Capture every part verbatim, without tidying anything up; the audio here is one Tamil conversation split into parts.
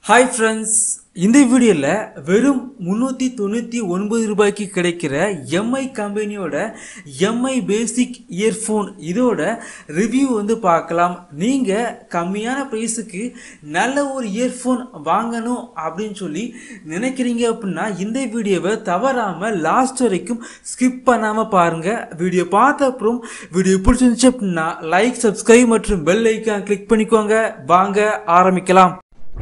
Hi friends, இந்த வீடியோல வெறும் முன்னூத்தி தொண்ணூத்தி ஒன்பது ரூபாய்க்கு கிடைக்கிற M I கம்பெனியோட M I பேசிக் இயர்போன் இதோட ரிவ்யூ வந்து பார்க்கலாம். நீங்க கம்மியான பிரைஸ்க்கு நல்ல ஒரு இயர்போன் வாங்கணும் அப்படினு சொல்லி நினைக்கிறீங்க அப்படினா இந்த வீடியோவை தவறாம லாஸ்ட் வரைக்கும் ஸ்கிப் பண்ணாம பாருங்க. வீடியோ பார்த்த அப்புறம் வீடியோ பிடிச்சிருந்துச்சு அப்படினா லைக், சப்ஸ்கிரைப் மற்றும் பெல் ஐகான் கிளிக் பண்ணிக்கோங்க. வாங்க ஆரம்பிக்கலாம்.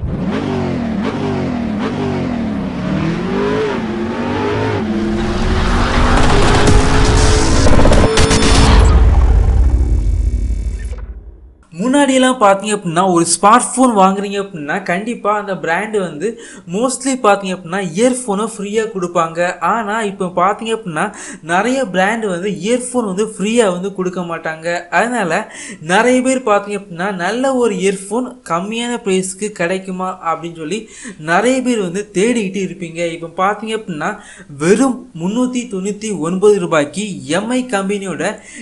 முன்னாடியெல்லாம் பார்த்தீங்க அப்படின்னா ஒரு ஸ்மார்ட் ஃபோன் வாங்குறீங்க அப்படின்னா கண்டிப்பாக அந்த பிராண்டு வந்து மோஸ்ட்லி பார்த்தீங்க அப்படின்னா இயர்ஃபோனை ஃப்ரீயாக கொடுப்பாங்க. ஆனால் இப்போ பார்த்தீங்க அப்படின்னா நிறைய பிராண்டு வந்து இயர்ஃபோன் வந்து ஃப்ரீயாக வந்து கொடுக்க மாட்டாங்க. அதனால் நிறைய பேர் பார்த்தீங்க அப்படின்னா நல்ல ஒரு இயர்ஃபோன் கம்மியான ப்ரைஸ்க்கு கிடைக்குமா அப்படின்னு சொல்லி நிறைய பேர் வந்து தேடிக்கிட்டு இருப்பீங்க. இப்போ பார்த்தீங்க அப்படின்னா வெறும் முந்நூற்றி தொண்ணூற்றி ஒன்பது ரூபாய்க்கு M I கம்பெனியோட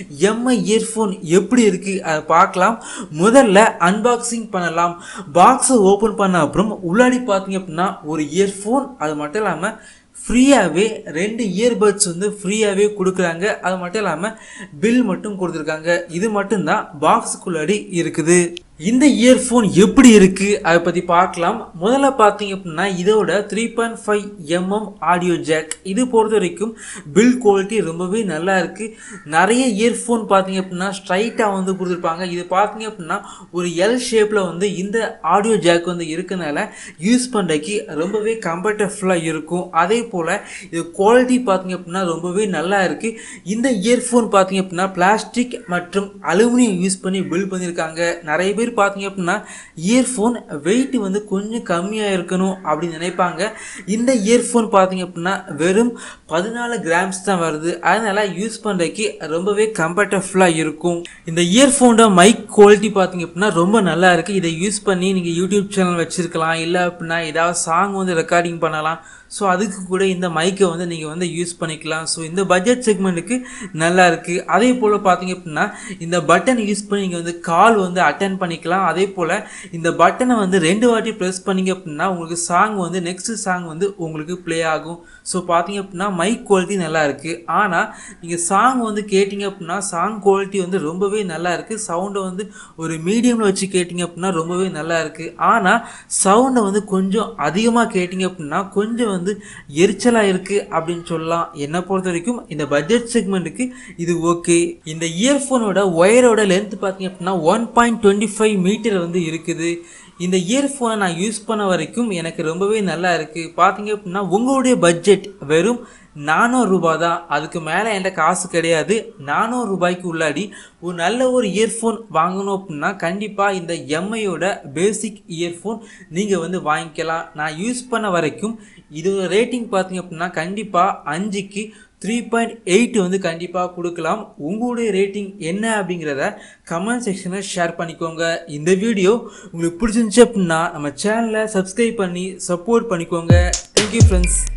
M I இயர்ஃபோன் எப்படி இருக்குது அதை பார்க்கலாம். முதல்ல அன்பாக்சிங் பண்ணலாம். பாக்ஸ் ஓபன் பண்ண அப்புறம் உள்ளாடி பார்த்தீங்க அப்படின்னா ஒரு இயர்ஃபோன், அது மட்டும் இல்லாமல் ஃப்ரீயாகவே ரெண்டு இயர்பட்ஸ் வந்து ஃப்ரீயாகவே கொடுக்குறாங்க. அது மட்டும் இல்லாமல் பில் மட்டும் கொடுத்துருக்காங்க. இது மட்டும்தான் பாக்ஸுக்குள்ளாடி இருக்குது. இந்த இயர்ஃபோன் எப்படி இருக்கு அதை பற்றி பார்க்கலாம். முதல்ல பார்த்தீங்க அப்படின்னா இதோட three point five MM audio jack இது பொறுத்த வரைக்கும் பில்ட் குவாலிட்டி ரொம்பவே நல்லா இருக்கு. நிறைய இயர்ஃபோன் பார்த்தீங்க அப்படின்னா ஸ்ட்ரைட்டாக வந்து கொடுத்துருப்பாங்க. இது பார்த்தீங்க அப்படின்னா ஒரு எல் ஷேப்பில் வந்து இந்த ஆடியோ ஜாக் வந்து இருக்கனால யூஸ் பண்ணுறதுக்கு ரொம்பவே கம்ஃபர்டபுளாக இருக்கும். அதே போல் இது குவாலிட்டி பார்த்தீங்க அப்படின்னா ரொம்பவே நல்லா இருக்கு. இந்த இயர்ஃபோன் பார்த்தீங்க அப்படின்னா பிளாஸ்டிக் மற்றும் அலுமினியம் யூஸ் பண்ணி பில்ட் பண்ணியிருக்காங்க. நிறைய பேர் பார்த்தீங்க அப்படின்னா இயர்ஃபோன் வெயிட் வந்து கொஞ்சம் கம்மியாக இருக்கணும் அப்படின்னு நினைப்பாங்க. இந்த இயர்ஃபோன் பார்த்தீங்க அப்படின்னா வெறும் பதினாலு கிராம்ஸ் தான் வருது. அதனால யூஸ் பண்ணுறதுக்கு ரொம்பவே கம்ஃபர்டபுளாக இருக்கும். இந்த இயர்ஃபோனோட மைக் குவாலிட்டி பார்த்தீங்க அப்படின்னா ரொம்ப நல்லா இருக்குது. இதை யூஸ் பண்ணி நீங்கள் யூடியூப் சேனல் வச்சுருக்கலாம், இல்லை அப்படின்னா ஏதாவது சாங் வந்து ரெக்கார்டிங் பண்ணலாம். ஸோ அதுக்கு கூட இந்த மைக்கை வந்து நீங்கள் வந்து யூஸ் பண்ணிக்கலாம். ஸோ இந்த பட்ஜெட் செக்மெண்ட்டுக்கு நல்லா இருக்குது. அதே போல் பார்த்தீங்க அப்படின்னா இந்த பட்டன் யூஸ் பண்ணி நீங்கள் வந்து கால் வந்து அட்டன் பண்ணிக்கலாம். அதே போல் இந்த பட்டனை வந்து ரெண்டு வாட்டி ப்ரெஸ் பண்ணிங்க அப்படின்னா உங்களுக்கு சாங் வந்து நெக்ஸ்ட் சாங் வந்து உங்களுக்கு ப்ளே ஆகும். ஸோ பார்த்தீங்க அப்படின்னா மைக் குவாலிட்டி நல்லா இருக்குது. ஆனால் நீங்கள் சாங் வந்து கேட்டிங்க அப்படின்னா சாங் குவாலிட்டி வந்து ரொம்பவே நல்லா இருக்குது. சவுண்டை வந்து ஒரு மீடியமில் வச்சு கேட்டிங்க அப்படின்னா ரொம்பவே நல்லா இருக்குது. ஆனால் சவுண்டை வந்து கொஞ்சம் அதிகமாக கேட்டிங்க அப்படின்னா கொஞ்சம் வந்து எரிச்சலாக இருக்குது அப்படின்னு சொல்லலாம். என்னை பொறுத்த வரைக்கும் இந்த பட்ஜெட் செக்மெண்ட்டுக்கு இது ஓகே. இந்த இயர்ஃபோனோட ஒயரோட லென்த் பார்த்தீங்க அப்படின்னா one point twenty five metre வந்து இருக்குது. இந்த இயர்ஃபோனை நான் யூஸ் பண்ண வரைக்கும் எனக்கு ரொம்பவே நல்லா இருக்குது. பார்த்தீங்க அப்படின்னா உங்களுடைய பட்ஜெட் வெறும் நானூறு ரூபாய் தான், அதுக்கு மேலே என்கிட்ட காசு கிடையாது. நானூறு ரூபாய்க்கு உள்ளாடி ஒரு நல்ல ஒரு இயர்ஃபோன் வாங்கணும் அப்படின்னா கண்டிப்பாக இந்த எம்ஐயோட பேசிக் இயர்ஃபோன் நீங்கள் வந்து வாங்கிக்கலாம். நான் யூஸ் பண்ண வரைக்கும் இதோட ரேட்டிங் பார்த்தீங்க அப்படின்னா கண்டிப்பாக அஞ்சுக்கு த்ரீ பாயிண்ட் எயிட் வந்து கண்டிப்பாக கொடுக்கலாம். உங்களுடைய ரேட்டிங் என்ன அப்படிங்கிறத கமெண்ட் செக்ஷனில் ஷேர் பண்ணிக்கோங்க. இந்த வீடியோ உங்களுக்கு பிடிச்சிருந்துச்சு அப்படின்னா நம்ம சேனலை சப்ஸ்கிரைப் பண்ணி சப்போர்ட் பண்ணிக்கோங்க. Thank you friends.